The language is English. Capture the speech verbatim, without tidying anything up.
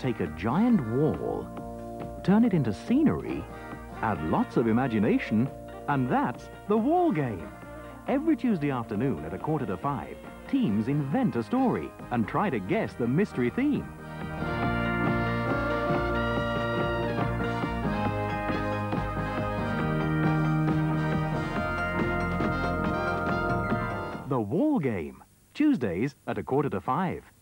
Take a giant wall, turn it into scenery, add lots of imagination, and that's the wall game. Every Tuesday afternoon at a quarter to five, teams invent a story and try to guess the mystery theme. The Wall Game, Tuesdays at a quarter to five.